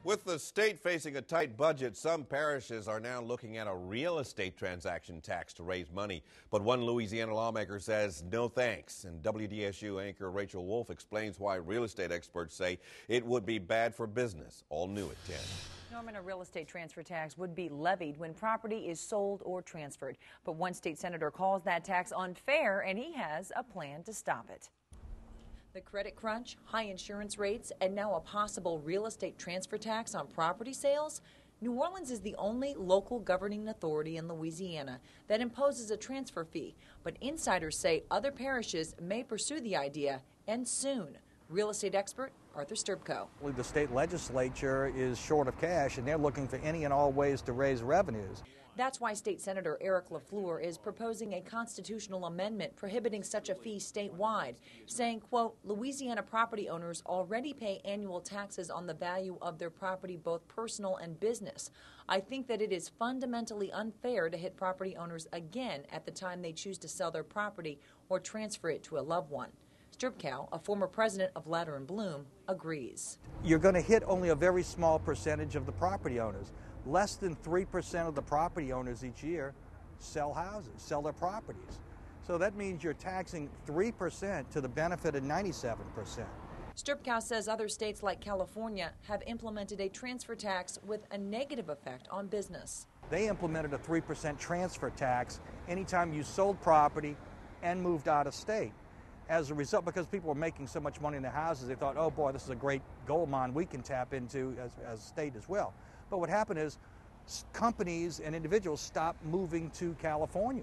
With the state facing a tight budget, some parishes are now looking at a real estate transaction tax to raise money. But one Louisiana lawmaker says no thanks. And WDSU anchor Rachel Wolf explains why real estate experts say it would be bad for business. All new at 10. Norman, a real estate transfer tax would be levied when property is sold or transferred. But one state senator calls that tax unfair, and he has a plan to stop it. The credit crunch, high insurance rates, and now a possible real estate transfer tax on property sales. New Orleans is the only local governing authority in Louisiana that imposes a transfer fee. But insiders say other parishes may pursue the idea, and soon. Real estate expert Arthur Sturbko. The state legislature is short of cash, and they're looking for any and all ways to raise revenues. That's why State Senator Eric LaFleur is proposing a constitutional amendment prohibiting such a fee statewide, saying, quote, Louisiana property owners already pay annual taxes on the value of their property, both personal and business. I think that it is fundamentally unfair to hit property owners again at the time they choose to sell their property or transfer it to a loved one. Sturbko, a former president of Ladder and Bloom, agrees. You're going to hit only a very small percentage of the property owners. Less than 3% of the property owners each year sell houses, sell their properties. So that means you're taxing 3% to the benefit of 97%. Sturbko says other states like California have implemented a transfer tax with a negative effect on business. They implemented a 3% transfer tax anytime you sold property and moved out of state. As a result, because people were making so much money in their houses, they thought, oh boy, this is a great gold mine we can tap into as a state as well. But what happened is companies and individuals stopped moving to California.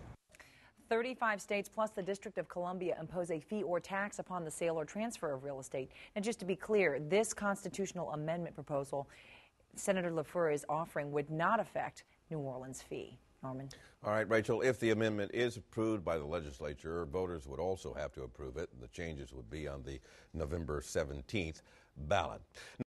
35 states plus the District of Columbia impose a fee or tax upon the sale or transfer of real estate. And just to be clear, this constitutional amendment proposal Senator LaFleur is offering would not affect New Orleans' fee. Norman. All right, Rachel, if the amendment is approved by the legislature, voters would also have to approve it. The changes would be on the November 17th ballot.